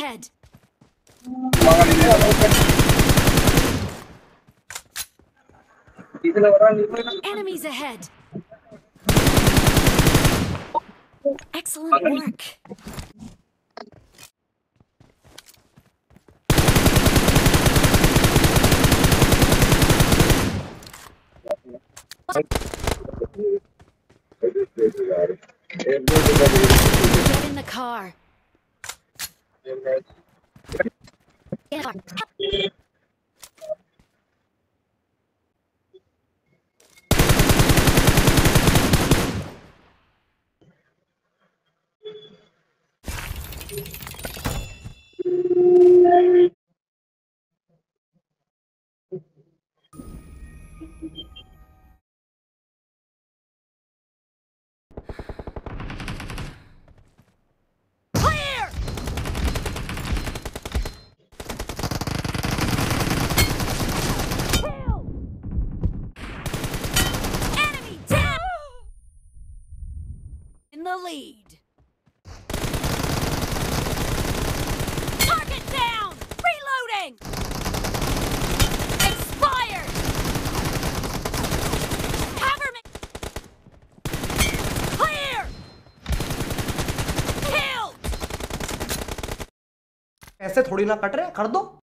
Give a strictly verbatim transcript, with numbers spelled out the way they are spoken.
ahead. Enemies ahead. Excellent work. Get in the car. The lead. Target down! Reloading! Expired! Cover me! Clear! Killed! ऐसे थोड़ी ना cut रहे, कर दो।